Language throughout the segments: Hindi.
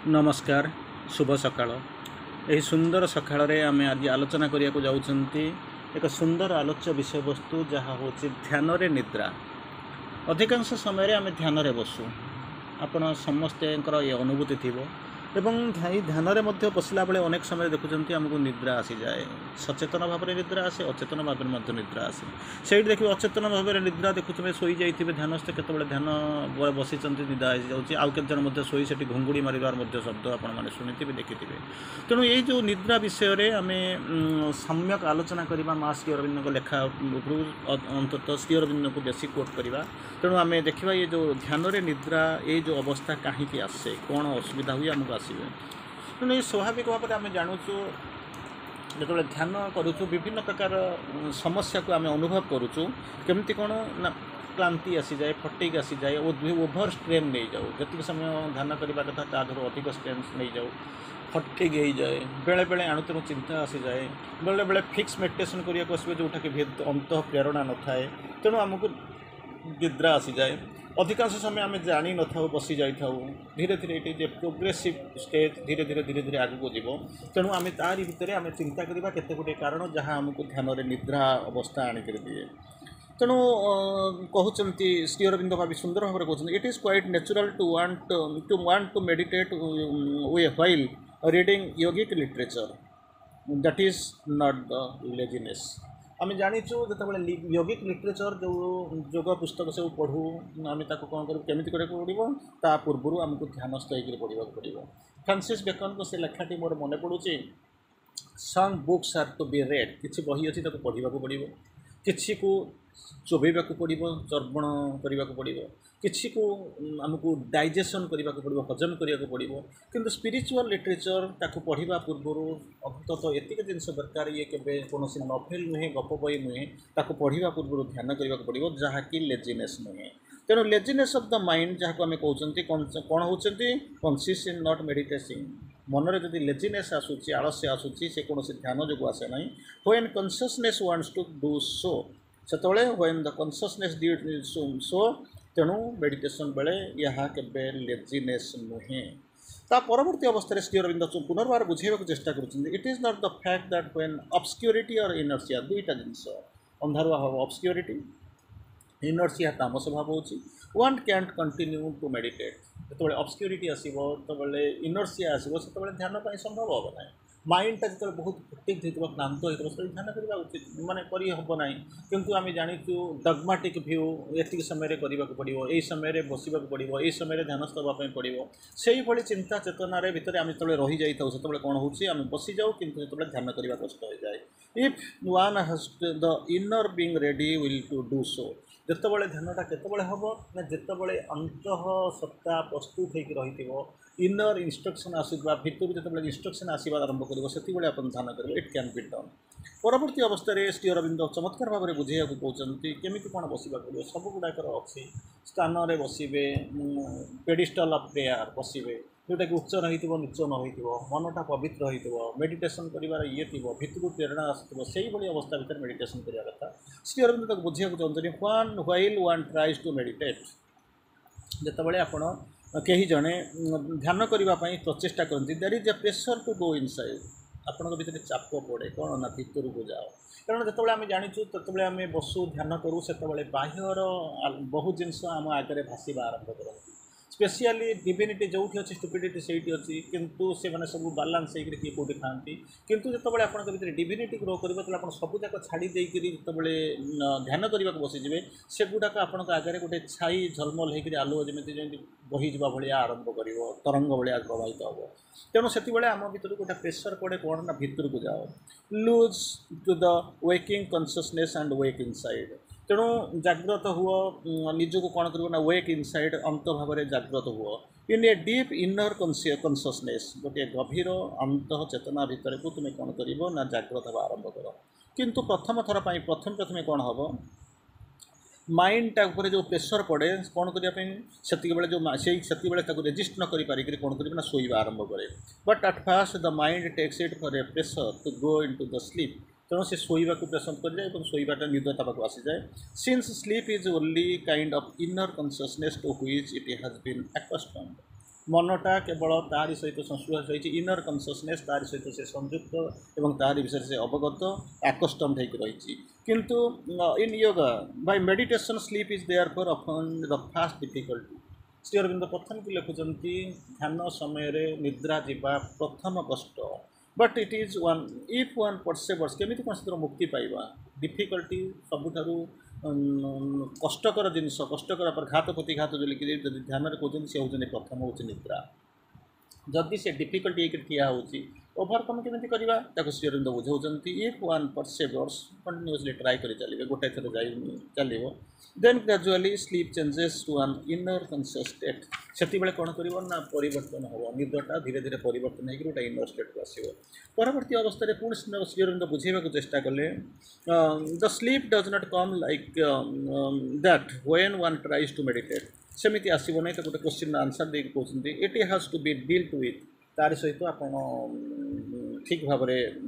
नमस्कार शुभ सकाळ यही सुंदर सकाळ आम आज आलोचना करने को जाऊँगी एक सुंदर आलोच्य विषय वस्तु जहाँ हूँ ध्यान रे निद्रा। अधिकांश समय आम ध्यान रे बसु आपण समस्ते ये अनुभूति थी एवं ध्यान रे मध्य बसला बेले अनेक समय देखुं आमको निद्रा आसी जाए सचेतन भाव में निद्रा आसे अचेतन भाव में निद्रा आसे से देखिए अचेतन भाव में निद्रा देखुए शोई जाइए ध्यानस्थ केतबले ध्यान बसी निदा आउ केत जन शोई से घुंगुड़ी मारिबार शब्द आपने शुणी देखिथे। तेणु ये जो निद्रा विषय आम सम्यक आलोचना करवा माँ श्री अरविंद लेखा अंततः श्री अरविंद को बेसी कोट करवा। तेणु आम देखा ये जो ध्यान रे निद्रा ये जो अवस्था कहीं आसे कौन असुविधा हुए आमको आसवे। तेणु ये स्वाभाविक भाव में आम जानूँ जो ध्यान करूँ विभिन्न प्रकार समस्या को आम अनुभव करुचु केमती कौन ना क्लांति आसी जाए फटिक आसी जाए ओभर स्ट्रेन नहीं जाऊ जी समय ध्यान करने कथा तादर अधिक स्ट्रेन नहीं जाऊ फटिक हो जाए बेले बेले आणुतनु चिंता आसी जाए बेले बेले फिक्स मेडिटेशन करने को आसवे जोटा कि अंत प्रेरणा न थाए। तेणु आमको निद्रा आसी जाए अधिकांश समय आम जानी न था बसी जाई धीरे धीरे ये प्रोग्रेसिव स्टेज धीरे धीरे धीरे धीरे आगू जीव। तेणु आम तारी भितर आम चिंता करवा केते गोटे कारण जहाँ आमको ध्यान रे निद्रा अवस्था आनिक दिए। तेणु कहते श्री अरविंद भावी सुंदर भाव में कहते it is quite natural to want to meditate while reading yogic literature that is not the laziness. आम जाचु जो योगिक लिटरेचर जो योग पुस्तक सब पढ़ू आम कौन करूँ केमी पड़ो ता पूर्व आमको ध्यानस्थ होकर पढ़ा पड़ो। फ्रांसिस बेकन को से लेखाटी मोर मन पड़ुची some books are to be read किसी बही अच्छी पढ़ा पड़ो किसी को चोबेबा पड़ो चर्वण करने को पड़ो किसी को आमको डाइजेशन करने को पड़ो हजम करने को पड़ो किंतु स्पिरिचुअल लिटरेचर ताको पढ़ा पूर्व अंततः एतिक जिनस दरकार ये के कौन नभेल नुहे गप बही नुहे ताको पढ़ा पूर्व ध्यान करने को पड़ो जहाँकि लेजिनेस नुहे। तेणु लेजिनेस ऑफ द माइंड जहाँ को आम कहते कौन होती कन्सिस्ट इन नॉट मेडिटेटिंग मनरे जदि लेजिनेस आसूची आलस्य आसूची से कौन ध्यान जो आसे ना when consciousness wants to do so से when the consciousness did so तेणु मेडिटेशन बेले यहाँ के लेजिनेस नुहे। ता परवर्ती अवस्था श्री अरविंद पुनर्बार बुझेबा चेष्टा कर it is not the fact that when obscurity और इनर्शिया दुईटा जिनस अंधारुआ हम ऑब्स्क्यूरिटी इनर्शिया तामस भाव होची one can't continue to meditate जो ऑब्स्क्यूरिटी आसो तो इनर्शिया आसो से ध्यान संभव हम ना माइंडटा जो बहुत फटिक हो क्लांत हो ध्यान करवा उचित माने करना किंतु आम जाचु डगमाटिक भ्यू ये समय करने को पड़ो यही समय बसवा पड़ो यही समय ध्यानस्थ होगापी पड़ो से ही चिंता चेतना भितर आम जो रही जाता से कौन हो बसी जाऊ कि ध्यान करने कष्ट हो जाए। If one has the inner being ready will to do so जितेबाला ध्यानटा केतबले हम ना जितेबाला अंत सत्ता प्रस्तुत होकर रही इनर इंस्ट्रक्शन आसुवा भितर जो इंस्ट्रक्शन आसवा आरंभ कर से आप ध्यान करेंगे इट कैन बी डन। परवर्ती अवस्था श्री अरविंद चमत्कार भाव में बुझे कहते केमी कौन बसवा पड़ो सब गुड़ाकर अच्छी स्थान में बसवे पेडिस्टल ऑफ प्रेयर बसवे जोटा कि उच्च रही नीच न हो मनटा पवित्र हो मेडिटेशन कर ये थी भितर प्रेरणा आसो से अवस्था भितर मेडिटेशन करने कथा श्री अरविंद तक बुझे चाहते one while one tries to meditate जितेबाला आपण कहीं जड़े ध्यान करने प्रचेषा करती there is a pressure to go inside आपण भीतर चाप पड़े कौन ना भितर को जाओ कारण जो आम जाचु तो आम बसु ध्यान करूँ से बाह्यर बहुत जिनस आम आगे भाषा आरंभ करती स्पेशली डिविनिटी जो अच्छी स्टुपिडिटी से अच्छी किंतु से मैंने सब बालांस होकर किए कौटी खाती किंतु जो आप डिविनिटी ग्रो कर सब जाक छाड़ी जो ध्यान करने को बसीजे से गुड़ाक आपण आगे गोटे छाई झलमल होकर आलुओ जमी बहीजा भाया आरंभ कर तरंग भाया प्रभावित हम तेणु से आम भर गोटे प्रेसर पड़े कौन ना भितर को जाओ lose to the waking consciousness and wake inside. तेणु जाग्रत हुआ निजक कौन कर वेक इनसाइड अंत भाव में जाग्रत हुआ in a deep inner consciousness गोटे गभीर अंत चेतना भितर को तुम्हें कौन कर ना जाग्रत हवा आरंभ कर किंतु प्रथम थर प्रथम कौन हम माइंडटा उपर जो प्रेसर पड़े कौन करने से जो रेजिस्ट न कर पारिक कौन कर शोवा आरंभ करे but at first the mind takes it for a pressure to go into the sleep तेणु से शोवा को पसंद कर जाए और शोवाटा निदता पाक आसी जाए since sleep is only kind of inner consciousness to which it has been accustomed मनटा केवल तारी सहित संश्लेष होती इनर कनसीयसनेस तारी सहित से संयुक्त एवं तारी विषय से अवगत आकस्टम्ड होकर रही किंतु in yoga by meditation sleep is there for often the first difficulty Shri Aurobindo प्रथम की लिखुंट ध्यान समय निद्रा जावा प्रथम कष्ट but it is one if one perseveres केमी कौन से मुक्ति पाइबा डिफिकल्टी सबुठारू कष्टकर जिनस कष्टकर पर घात प्रतिघात जो लिखिए जब ध्यान कहते सी हूँ प्रथम हूँ निद्रा जदि से डिफिकल्टी एक ठिया होची ओभरकम केमी करवा श्री अरविंद बुझाऊँ if one perseveres continuously try कर चलिए गोटे थर जा चलो then gradually sleep changes to an inner conscious state से कौन कर परिवर्तन हम निदटा धीरे धीरे परिवर्तन हो गोटे इनर स्टेट को आसो परवर्ती अवस्था पुणी श्री अरविंद बुझेबा चेष्टा कले the sleep does not come like that when one tries to meditate सेमती आसो ना तो गोटे क्वेश्चन आंसर दे कहते it has to be deal to it तार सहित आप ठीक भाव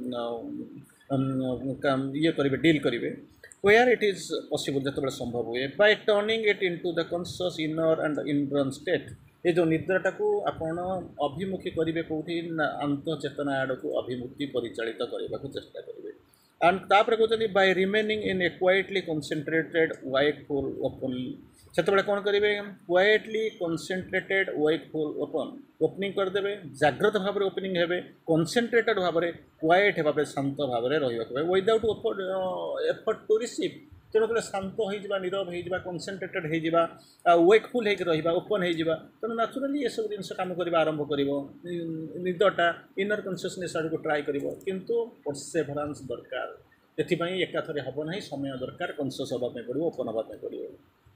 ये करेंगे डील करेंगे वेयर इट इज पॉसिबल जो संभव हुए by turning it into the conscious inner and indrawn state ये जो निद्राटा को आपण अभिमुखी करेंगे कौटी अंतचेतना आड़ को अभिमुखी परिचालित करने को चेष्टा करेंगे एंड तापर कहते by remaining in a quietly concentrated wakeful open से कौन करेंगे quietly concentrated wakeful open opening करदे जाग्रत भाव में ओपनिंग हे कनसेंट्रेटेड भाव में क्वाइट भाव शांत भाव में रहा विदाउट एफर्ट टू रिसीव तेणु जो शांत हो नीरव हो कनसेंट्रेटेड हो वेकफुल होकर ओपन हो तेणु नाचुराली ये सब जिन कम करवा आरंभ कर निदटा इनर कनसीयसनेस आड़ को ट्राए कर किंतु परसेभरांस दरकार ये एकाथरे हम ना समय दरकार कनसीयस होगापी पड़ो ओपन होगापी पड़ो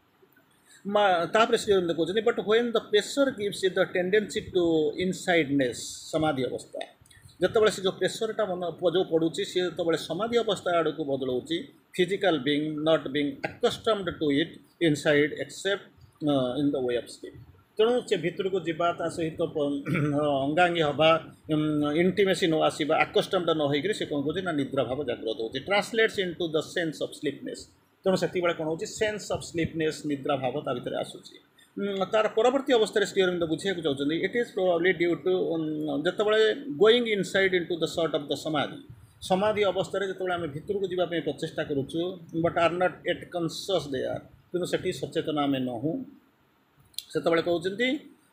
तापर श्री अरविंद कहते but when the pressure gives the tendency to insideness समाधि अवस्था जिते से जो प्रेसरटा मन जो पड़ुची सी जो समाधि अवस्था आड़ को बदलाऊँ physical being not being accustomed to it inside except in the way of sleep तेणु से भितर को जावा ता सहित अंगांगी हवा इंटीमेसी न आसवा अकस्टम्ड न होकर से कौन कौन निद्रा भाव जागृत होती translates into the sense of sleepiness तेणु से कौन हो सेंस ऑफ स्लीपनेस निद्रा भाव ता भीतर आसूची तार परवर्ती अवस्था श्री अरविंद बुझे चाहते it is probably due to जिते going inside into the sort of the samadhi समाधि अवस्था जो आम भितर को जावाई प्रचेषा करुचु but are not at conscious they are कि से सचेतन आम नहूँ से कहते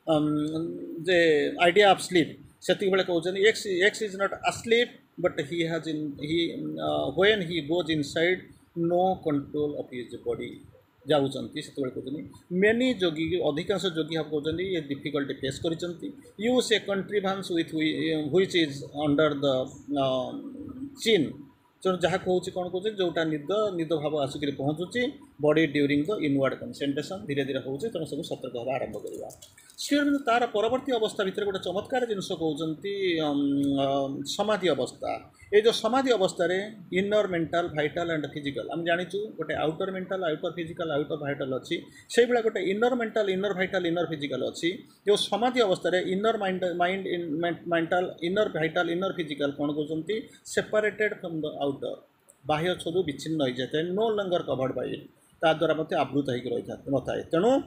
जे आइडिया ऑफ स्लीप से कहते X is not asleep but he has in he when he goes inside no control of his body जाऊँगी से कहते मेनी जोगी अधिकांश जोगी हम कहते ये डिफिकल्टी फेस कर use a contrivance with which is under the chin तेणु जहाँ कहूँ कौन कहते जोटा निद निद भाव आसिक पहुँचुची body during the inward concentration धीरे धीरे होती तेणु सब सतर्क हवा आरंभ करवा श्री अरविंद तार परवर्ती अवस्था भितर गोटे चमत्कार जिनस कहते समाधि अवस्था ये जो समाधि अवस्था inner mental vital and physical आम जाचु गोटे outer mental outer physical outer vital अच्छी से भाया गोटे inner mental inner vital inner physical अच्छी जो समाधि अवस्था inner mind mental inner vital inner physical कौन कहते सेपरेटेड फ्रॉम द आउटर बाह्य छदु विच्छिन्न हो जाए no longer covered by it ताद्वारा मत आवृत हो नए तेणु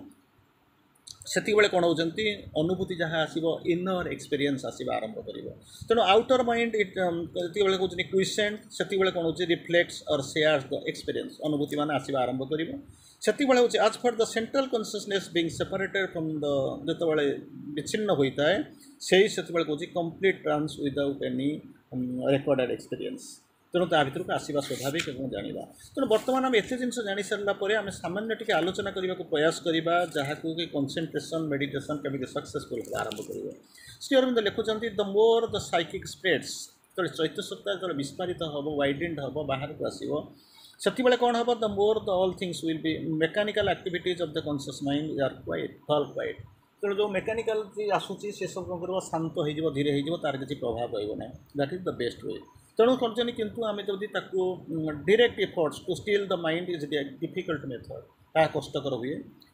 से कौन होती अनुभूति जहाँ आसो इनर एक्सपीरियंस आसवा आरंभ कर तेणु आउटर माइंड इट जो कहते क्विसेंट से कौन हो रिफ्लेक्ट्स और शेयर्स द एक्सपीरियंस अनुभूति मान आसवा आरंभ कर से हूँ आज for the central consciousness being separated from the जो विच्छिन्न होता है से कहूँ complete trance without any recorded experience तेणु ता भर को आसवा स्वाभाविक और जाना तेणु बर्तमान आम एत जिन जानी सारापर आम सामान्य टी आलोचना करने को प्रयास करवा जहाँ कि कंसेंट्रेशन मेडिटेशन केमी सक्सेसफुल आरंभ कर श्री अरविंद लिखुंट the more the psychic spreads जो चैत्य सप्ताह जो विस्तारित हम वाइडेंड हम बाहर को आसो से कौन हम the more the all things will be mechanical activities of the conscious mind are quite fall quite तेणु जो मेकानिकल आसूसी से सब कौन कर शांत हो धीरे हो तार किसी प्रभाव रहा that is the best way तेणु कर किंतु आम जदि direct efforts to still the mind is difficult method ता कष्टकर हुए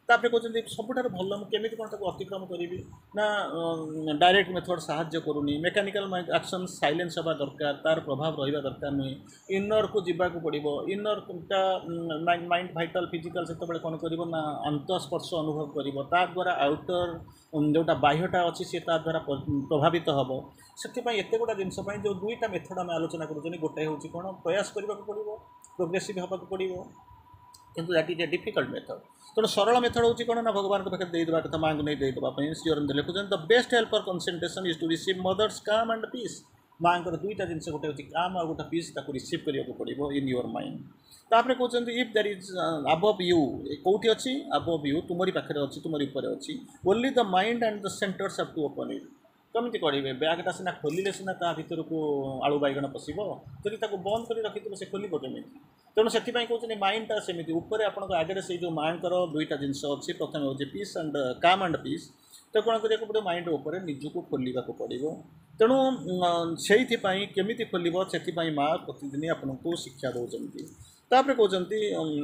तापर कहते सबुठार भल मुझे कौन अतिक्रम करी ना डायरेक्ट मेथड साहाଯ୍य करूनी मेकानिकल एक्शन साइलेंस हवा दरकार तार प्रभाव रहा दरकार नुहे इनर को जावाक पड़ो इनर माइंड भाइटाल फिजिकल से कौन कर अंतस्पर्श अनुभव कर द्वारा आउटर जोटा बाह्यटा अच्छी सी द्वारा प्रभावित हम से एत गुड़ा जिनस जो दुईटा मेथड आम आलोचना करूँ गोटे हूँ कौन प्रयास करने को पड़ो प्रोग्रेसिव हाँ पड़ो किंतु that is a difficult method तेणु सरल मेथड होची कौन ना भगवान के पाखे देदेवा कथा माँ को नहीं देदेवाई श्री अरविंद लिखुन the best help for concentration is to receive mother's calm and peace माँ को दुईटा जिन गोटे हूँ काम और गोटे पीस रिसीव करने को पड़ो इन योर माइंड तापर कहते if there is above you कौटी अच्छी अबव यू तुमरी पाखे अच्छी तुमरी ऊपर अच्छी only the mind and the centres have to open it कमी करेंगे बैगटा सीना खोलिले सीना ता भर को आलू बैगण पशब जदि बंद कर रखी से खोल केमी तेणु से कहते माइंडटा सेमती ऊपर आपको आगे से जो माँ को दुईटा जिनस अच्छी प्रथम हूँ peace and calm and peace तो कौन करा पड़ो माइंड उपर निजक खोलने को पड़ो तेणु से केमी खोल से माँ प्रतिदिन आपको शिक्षा दौरान तापर कहते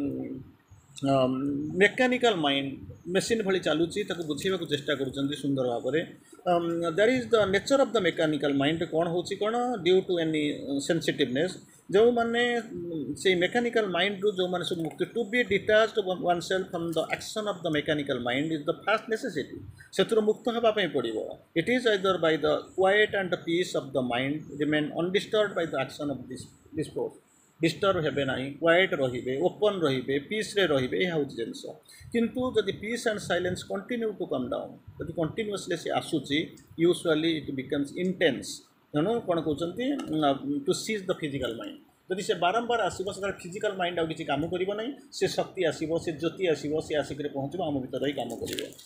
मेकानिकल माइंड मेसीन भली चलुची बुझेबा चेष्टा करुँच सुंदर भाव में that is the nature of the mechanical mind कौन होची कौन ड्यू टू एनी सेंसिटिवनेस जो माने से मेकानिकल माइंड रू जो माने सब मुक्ति to be detached oneself from the action of the mechanical mind is the first necessity से मुक्त होगापी पड़ो it is either by the quiet and the peace of the mind remain undisturbed by the action of this force disturb हे ना क्वाइट रे ओपन रे पीस रे रे यह हूँ जिनस किंतु जदि peace and silence continue to come down जब कंटिन्यूअसली सी आसूची यूजुअली इट बिकम्स इंटेंस तेणु कौन कहते to cease the physical mind जदि से बारंबार आसो से फिजिकल माइंड आउ किसी काम करना से शक्ति आसो से ज्योति आसो सी आसिक पहुँचो आम भर ही काम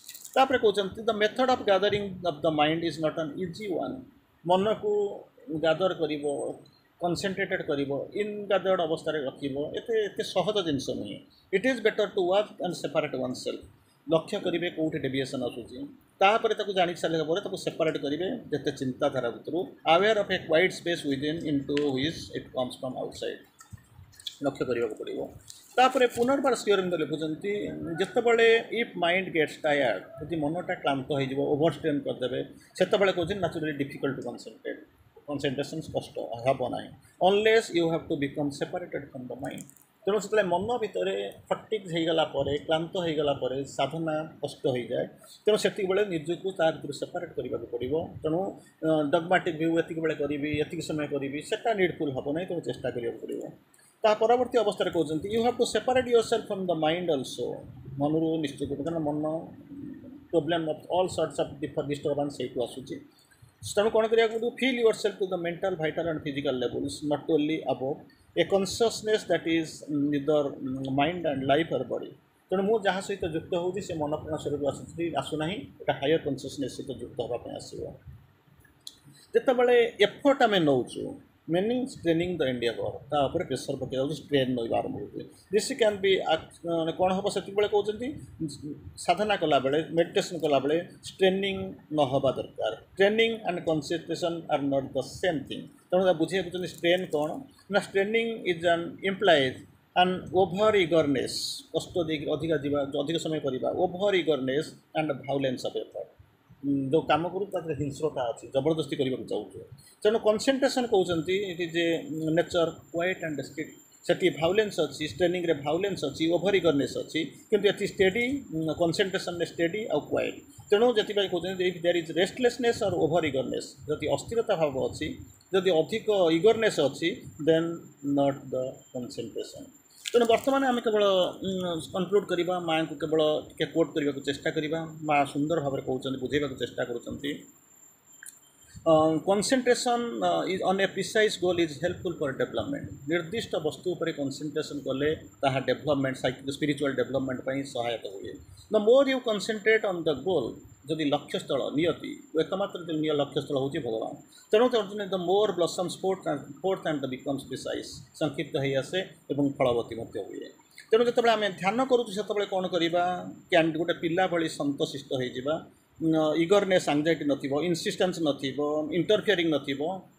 कर कहते the method of gathering of the mind is not an easy one मन को गैदर कर कनसेंट्रेटेड कर इन गैदर्ड अवस्था रखते सहज जिनस नुहे it is better to work and separate oneself लक्ष्य करेंगे कौटे डेविएशन आसूँ तापर जानी सारे सेपरेट करेंगे जिते चिंताधारा भर aware of a wide space within into which it comes from outside लक्ष्य करने को पड़ो तापर पुनर्बार श्री अरविंद लिखुंट जितेबाला इफ माइंड गेट्स टायर्ड जब मनटा क्लांत हो ओवर स्ट्रेन करदे से कहते naturally difficult to concentrate concentration कष्ट हम ना unless you have to become separated from the mind तेणु से मन भितर फटिक होगला क्लांत होगला साधना कष्ट हो जाए तेणु से निजक भर सेपरेट करने को पड़ो तेणु डगमाटिक भ्यू एति बेले करी समय करी से नीडफुल हम ना तेणु चेष्टा करने को पड़ो ता परवर्ती अवस्था कहते you have to separate yourself from the mind also मन निश्चित कारण मन problem of all sorts of disturbance से आसूँ तेणु कौन करा feel yourself to the mental vital and physical levels not only above a consciousness that is neither mind and life और बॉडी तेणु मुझे जहाँ सहित युक्त होती से मन प्राण शरीर आसूना ये हायर कॉन्शियसनेस सहित युक्त होगापी आसो जितेबाला एफर्ट आम नौ मीनिंग स्ट्रेनिंग द इंडिया तापर प्रेसर पकड़ स्ट्रेन नहीं आरंभ होते दिस कैन बी कौन हम से कहते साधना कला बेले मेडिटेशन कला बेले स्ट्रेनिंग न हवा दरकार training and concentration are not the same thing तेणु बुझे स्ट्रेन कौन ना straining is an implies and over eagerness कष्ट देख अधिक समय करवा over eagerness and violence of effort जो कम करूँ हिंस्रता अच्छी जबरदस्ती करने को चाहूँ तेणु कनसेंट्रेशन कहते it is a nature quiet and strict से भायोलेंस अच्छी स्ट्रेनिंग रे भायोलेंस अच्छी ओभर इगरनेस अच्छी किंतु ये स्टेडी कनसेंट्रेशन स्टेडी आउ क्वाइट तेणु जब कहते देयर इज रेस्टलेसनेस और ओभर इगरनेस जदि अस्थिरता भाव अच्छी जदि अधिक इगरनेस अच्छी देन नॉट द कनसेंट्रेशन तेणु बर्तमान आम केवल कनक्लूड करवा माँ को केवल टे कोट करने को चेष्टा करवा माँ सुंदर भाव कहते बुझेबा चेष्टा करुँच concentration is on a precise goal is helpful for development निर्दिष्ट वस्तु पर कनसेंट्रेशन कले ताहा डेवलपमेंट स्पिरिचुअल डेवलपमेंट पर सहायता हुए the more you concentrate on the goal जदि लक्ष्यस्थल नियति एकमात्र जो लक्ष्यस्थल हूँ भगवान तेणु the more blossoms forth and the becomes precise संक्षिप्त हो आसे और फलवती हुए तेणु जो आम ध्यान करूँ से कौन करवा गोटे पिला भली संतशिष्ट हो इगरनेस एंग्जाइटी नथिबो इनसिस्टेंस नथिबो इंटरफियरिंग नथिबो